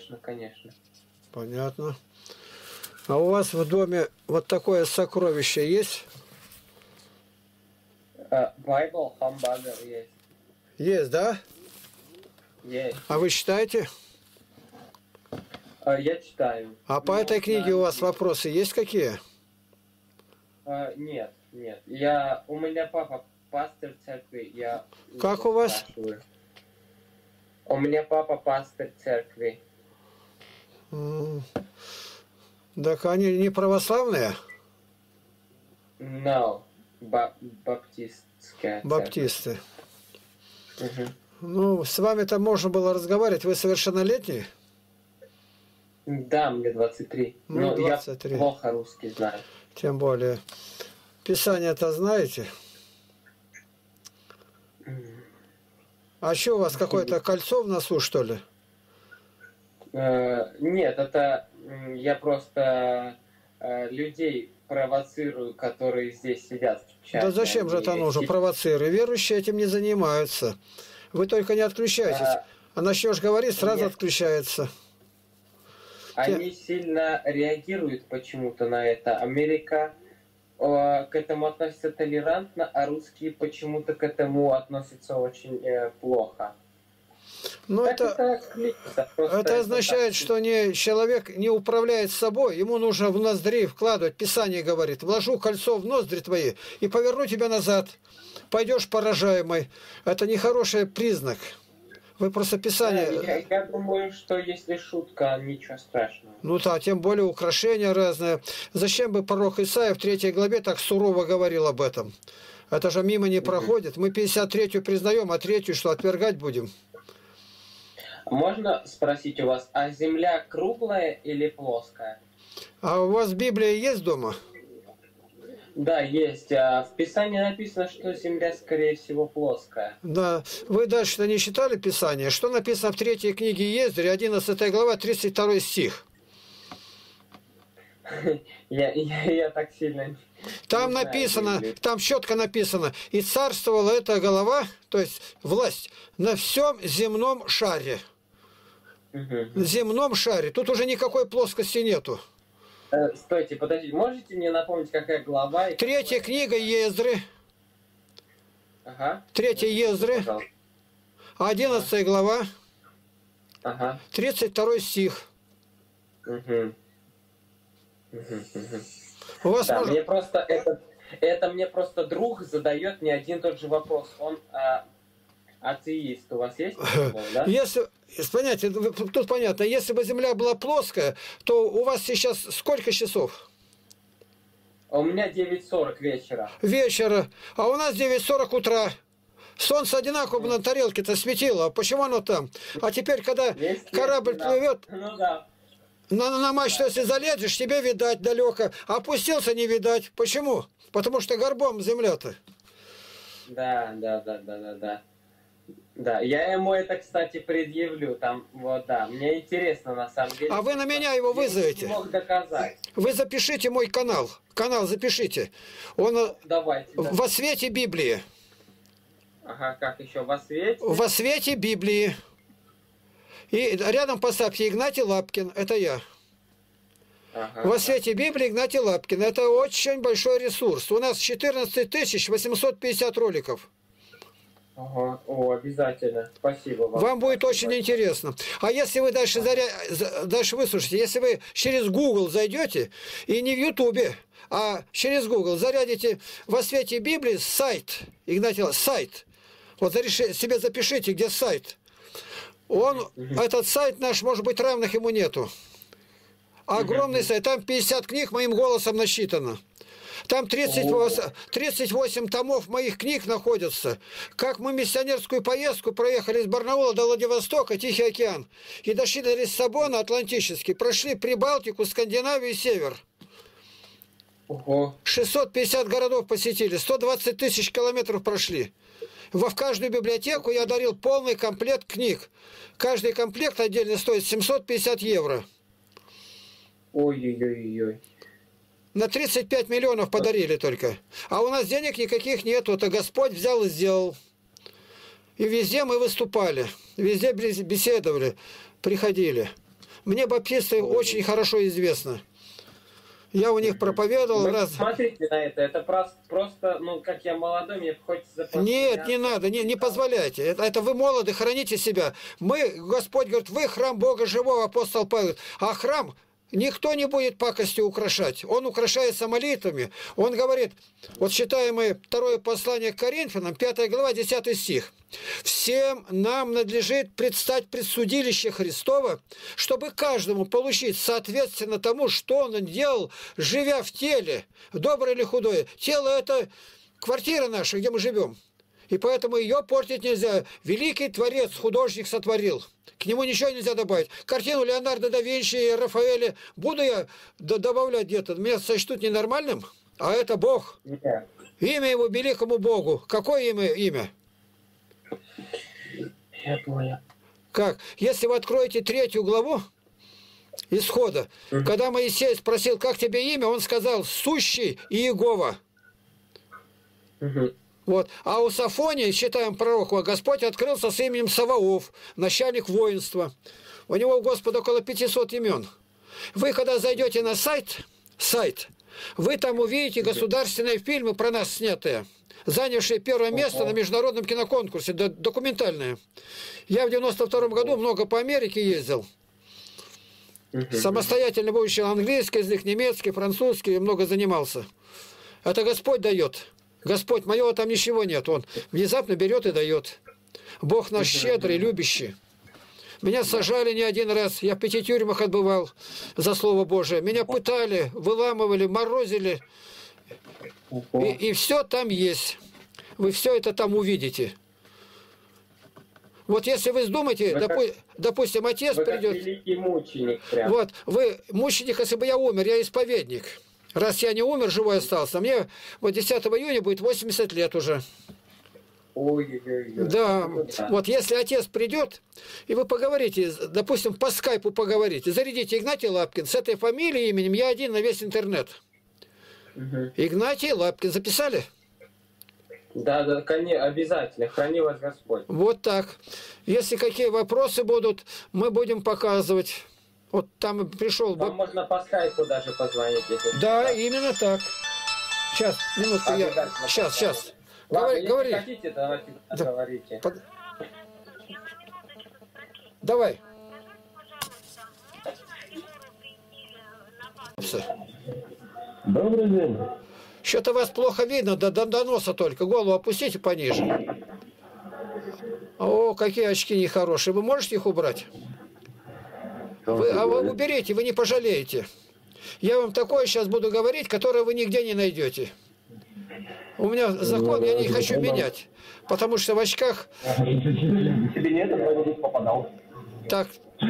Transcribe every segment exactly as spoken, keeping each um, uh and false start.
конечно, конечно. Понятно. А у вас в доме вот такое сокровище есть? Uh, Bible, хамбагер есть. Есть, да? Есть. А вы читаете? Uh, я читаю. А по Ну, этой книге на у вас английском. вопросы есть какие? Uh, нет, нет. Я, у меня папа пастор церкви, я... Как у вас? спрашиваю. У меня папа пастор церкви. М, Так они не православные? No, ба- баптистская церковь. Баптисты. Мгм. Ну, с вами-то можно было разговаривать. Вы совершеннолетний? Да, мне двадцать три. Ну, Но двадцать три. я плохо русский знаю. Тем более. Писание-то знаете? А что у вас, какое-то кольцо в носу, что ли? Э, Нет, это м, я просто э, людей провоцирую, которые здесь сидят в чате. Да зачем же это Они нужно, си- провоцируя? Верующие этим не занимаются. Вы только не отключайтесь. а, А начнешь говорить, сразу Нет. отключается. Они сильно реагируют почему-то на это. Америка э, к этому относится толерантно, а русские почему-то к этому относятся очень э, плохо. Ну, Так это, это клипса, просто это означает, так. что не, человек не управляет собой. Ему нужно в ноздри вкладывать. Писание говорит, вложу кольцо в ноздри твои и поверну тебя назад. Пойдешь поражаемый. Это нехороший признак. Вы просто Да, Писание... я, я думаю, что если шутка, ничего страшного. Ну да, тем более украшения разные. Зачем бы пророк Исаия в третьей главе так сурово говорил об этом? Это же мимо не проходит. Мы пятьдесят третью признаем, а третью что, отвергать будем? Можно спросить у вас, а Земля круглая или плоская? А у вас Библия есть дома? Да, есть. А в Писании написано, что Земля, скорее всего, плоская. Да. Вы дальше-то не читали Писание? Что написано в третьей книге Ездри, одиннадцатая глава, тридцать второй стих? Я, я, я так сильно не Там знаю написано, Библию. там четко написано, и царствовала эта голова, то есть власть, на всем земном шаре. Мгм. На земном шаре. Тут уже никакой плоскости нету. Э, Стойте, подождите, можете мне напомнить, какая глава? и Третья какое- книга Ездры, Ага. третья Ездры, Пожалуйста. одиннадцатая глава, Ага. тридцать второй стих. Мгм. Мгм, мгм. У вас Да, может... мне просто это, это мне просто друг задает не один тот же вопрос. Он а, атеист. У вас есть такой, да? Если, понятие, тут понятно, если бы Земля была плоская, то у вас сейчас сколько часов? А у меня девять сорок вечера. Вечера, а у нас девять сорок утра. Солнце одинаково на тарелке-то светило, а почему оно там? А теперь, когда Есть, корабль есть, да. плывет, Ну да. на, на мачту, если залезешь, тебе видать далеко, а опустился не видать. Почему? Потому что горбом земля-то. Да, да, да, да, да, да. Да, я ему это, кстати, предъявлю. Там, вот, да. Мне интересно, на самом деле. А вы на меня его Я вызовете. не мог доказать. Вы запишите мой канал. Канал запишите. Он э, Давайте. Да. во свете Библии. Ага, как еще? Во свете? Во свете Библии. И рядом поставьте Игнатий Лапкин. Это я. Ага. Во свете Библии Игнатий Лапкин. Это очень большой ресурс. У нас четырнадцать тысяч восемьсот пятьдесят роликов. Ага. О, обязательно. Спасибо вам. Вам будет Спасибо. очень интересно. А если вы дальше, заря... за- дальше выслушаете, если вы через Google зайдете, и не в Ютубе, а через Google зарядите во свете Библии сайт, Игнатий Ла- сайт. Вот зареши- себе запишите, где сайт. Он, этот сайт наш, может быть, равных ему нету. Огромный сайт, там пятьдесят книг моим голосом насчитано. Там тридцать восемь, тридцать восемь томов моих книг находятся. Как мы миссионерскую поездку проехали из Барнаула до Владивостока, Тихий океан, и дошли до Лиссабона, Атлантический, прошли Прибалтику, Скандинавию и Север. Ого. шестьсот пятьдесят городов посетили, сто двадцать тысяч километров прошли. Во в каждую библиотеку я дарил полный комплект книг. Каждый комплект отдельно стоит семьсот пятьдесят евро. Ой-ой-ой-ой. На тридцать пять миллионов подарили только. А у нас денег никаких нету. Это Господь взял и сделал. И везде мы выступали. Везде беседовали. Приходили. Мне баптисты очень хорошо известно. Я у них проповедовал Вы раз. смотрите на это, это просто, просто, ну, как я молодой, мне хочется... Нет, не надо, не, не позволяйте. Это, это вы молоды, храните себя. Мы, Господь говорит, вы храм Бога живого, апостол Павел. А храм никто не будет пакостью украшать. Он украшается молитвами. Он говорит, вот читаем мы второе послание к Коринфянам, пятая глава, десятый стих. «Всем нам надлежит предстать пред судилище Христово, чтобы каждому получить соответственно тому, что он делал, живя в теле, доброе или худое. Тело – это квартира наша, где мы живем. И поэтому ее портить нельзя. Великий творец, художник сотворил. К нему ничего нельзя добавить. Картину Леонардо да Винчи и Рафаэля буду я добавлять где-то. Меня сочтут ненормальным? А это Бог. Нет. Имя его великому Богу. Какое имя? имя? Я понял. Как? Если вы откроете третью главу Исхода, mm-hmm. когда Моисей спросил, как тебе имя, он сказал, сущий Иегова. Mm-hmm. Вот. А у Сафонии, считаем пророка, Господь открылся с именем Саваоф, начальник воинства. У него у Господа около пятисот имен. Вы, когда зайдете на сайт, сайт, вы там увидите государственные фильмы про нас снятые, занявшие первое место на международном киноконкурсе, документальные. Я в девяносто втором году много по Америке ездил. Самостоятельно выучил английский язык, немецкий, французский, много занимался. Это Господь дает. Господь, моего там ничего нет. Он внезапно берет и дает. Бог наш щедрый, любящий. Меня сажали не один раз. Я в пяти тюрьмах отбывал за Слово Божие. Меня пытали, выламывали, морозили. И, и все там есть. Вы все это там увидите. Вот если вы думаете, допу как, допустим, отец вы придет... великий мученик прям. Вот, вы мученик, если бы я умер, я исповедник. Раз я не умер, живой остался. Мне вот десятого июня будет восемьдесят лет уже. Ой-ой-ой. Да. да, вот если отец придет, и вы поговорите, допустим, по скайпу поговорите, зарядите Игнатий Лапкин с этой фамилией, именем, я один на весь интернет. Угу. Игнатий Лапкин. Записали? Да, да, конечно, обязательно. Храни вас Господь. Вот так. Если какие вопросы будут, мы будем показывать. Вот там пришел... Вам можно по скайпу даже позвонить, если... Да, что-то. Именно так. Сейчас, минутку, я... Сейчас, сейчас. Ладно, говори, если говори. хотите, давайте да. говорите. Под... Давай. Добрый день. Что-то вас плохо видно, до, до, до носа только. Голову опустите пониже. О, какие очки нехорошие. Вы можете их убрать? Вы, а вы уберите, вы не пожалеете. Я вам такое сейчас буду говорить, которое вы нигде не найдете. У меня закон, я не хочу менять. Потому что в очках... Тебе нет, а здесь попадал. Так.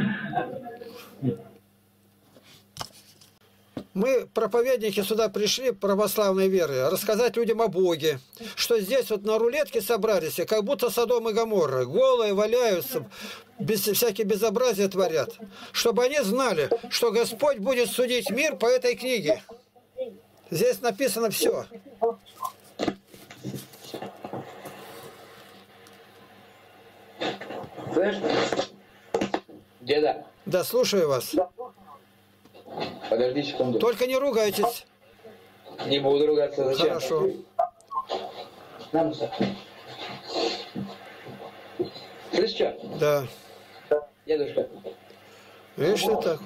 Мы, проповедники, сюда пришли, православной веры, рассказать людям о Боге. Что здесь вот на рулетке собрались, как будто Содом и Гоморра. Голые валяются, без, всякие безобразия творят. Чтобы они знали, что Господь будет судить мир по этой книге. Здесь написано все. Слышь, деда. Да, слушаю вас. Подожди секунду. Только не ругайтесь. Не буду ругаться. Зачем? Хорошо. На, Муса. Слышь, что? Да. Дедушка. Видишь, что так?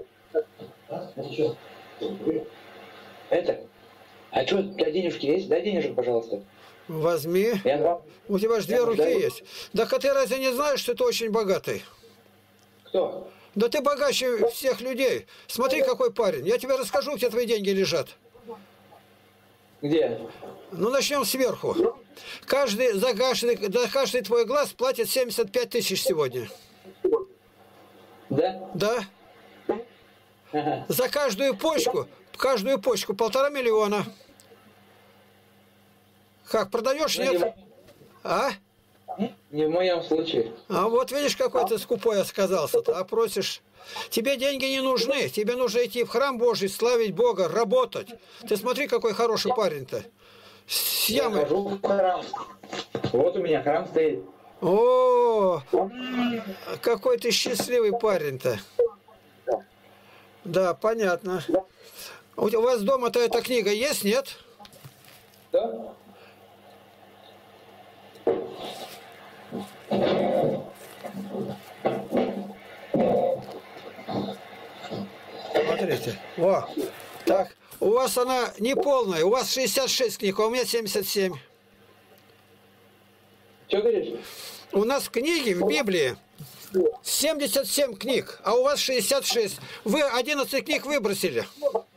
Это? А что, у тебя денежки есть? Дай денежек, пожалуйста. Возьми. Я два. У тебя же две Я руки даю. есть. Да а ты разве не знаешь, что ты очень богатый? Кто? Да ты богаче всех людей. Смотри, какой парень. Я тебе расскажу, где твои деньги лежат. Где? Ну, начнем сверху. Каждый, за, каждый, за каждый твой глаз платит семьдесят пять тысяч сегодня. Да? Да. Ага. За каждую почку, каждую почку полтора миллиона. Как, продаешь, Ну, нет? А? Не в моем случае. А вот видишь, какой ты скупой отказался-то, а просишь. Тебе деньги не нужны, тебе нужно идти в храм Божий, славить Бога, работать. Ты смотри, какой хороший парень-то. С Я ямой. хожу в храм. Вот у меня храм стоит. О, какой ты счастливый парень-то. Да, понятно. У вас дома-то эта книга есть, нет? Да? Смотрите. Во. Так, у вас она не полная. У вас шестьдесят шесть книг, а у меня семьдесят семь. Что говоришь? У нас книги в Библии семьдесят семь книг, а у вас шестьдесят шесть. Вы одиннадцать книг выбросили.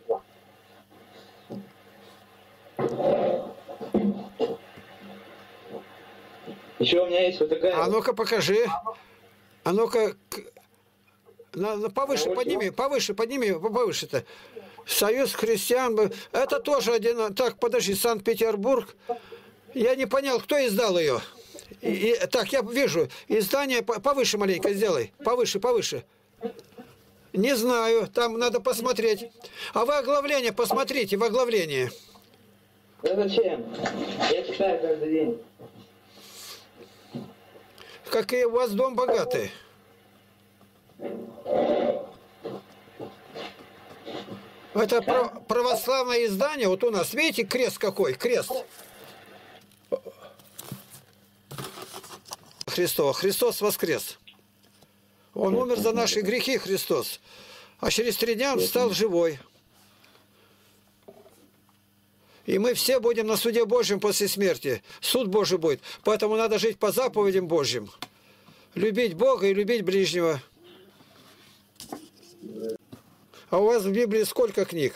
Еще у меня есть вот такая... А ну-ка покажи. А ну-ка... На, на, повыше подними, повыше подними, повыше-то. Союз христиан. Это тоже один... Так, подожди, Санкт-Петербург. Я не понял, кто издал ее. И, и, так, я вижу. Издание повыше маленько сделай. Повыше, повыше. Не знаю, там надо посмотреть. А вы оглавление посмотрите, в оглавлении. Да зачем? Я читаю каждый день. Какие у вас дом богатый. Это православное издание. Вот у нас, видите, крест какой? Крест. Христова. Христос воскрес. Он умер за наши грехи, Христос. А через три дня он стал живой. И мы все будем на суде Божьем после смерти. Суд Божий будет. Поэтому надо жить по заповедям Божьим. Любить Бога и любить ближнего. А у вас в Библии сколько книг?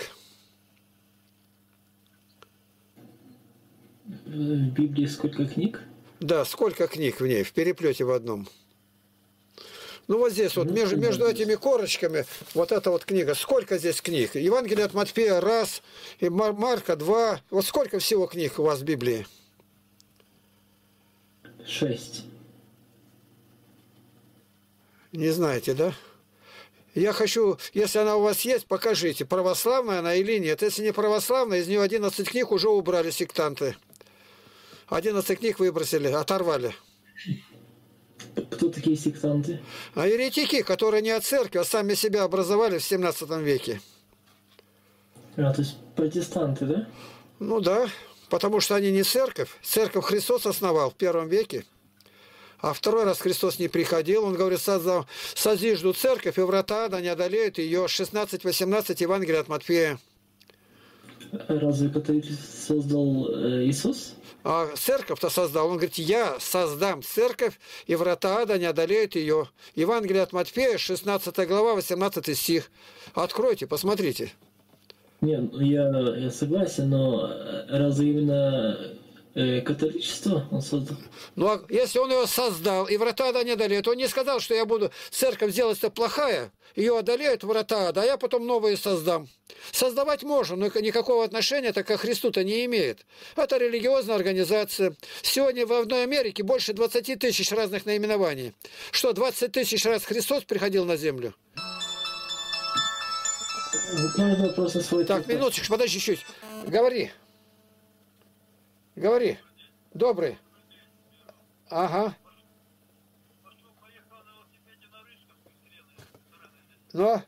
В Библии сколько книг? Да, сколько книг в ней, в переплете в одном. Ну вот здесь вот, между, между этими корочками, вот эта вот книга. Сколько здесь книг? Евангелие от Матфея раз, и Мар Марка два. Вот сколько всего книг у вас в Библии? Шесть. Не знаете, да? Я хочу, если она у вас есть, покажите, православная она или нет. Если не православная, из нее одиннадцать книг уже убрали сектанты. одиннадцать книг выбросили, оторвали. Кто такие сектанты? А еретики, которые не от церкви, а сами себя образовали в семнадцатом веке. А, то есть протестанты, да? Ну да, потому что они не церковь. Церковь Христос основал в первом веке. А второй раз Христос не приходил. Он говорит, создал, созижду церковь, и врата ада не одолеют ее. шестнадцать восемнадцать Евангелие от Матфея. Разве католичество создал э, Иисус? А церковь-то создал. Он говорит, я создам церковь, и врата ада не одолеют ее. Евангелие от Матфея, шестнадцатая глава, восемнадцатый стих. Откройте, посмотрите. Нет, я, я согласен, но разве именно э, католичество он создал? Ну, а если он ее создал, и врата ада не одолеют, он не сказал, что я буду церковь сделать-то плохая, ее одолеют врата ада, а я потом новые создам. Создавать можно, но никакого отношения так ко Христу-то не имеет. Это религиозная организация. Сегодня в одной Америке больше двадцати тысяч разных наименований. Что, двадцать тысяч раз Христос приходил на землю? Можно вопрос на свой Так, минуточку, подожди чуть. Говори. Говори. Добрый. Ага. Но?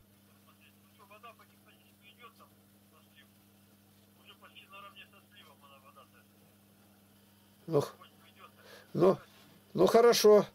Ну, ну, ну хорошо.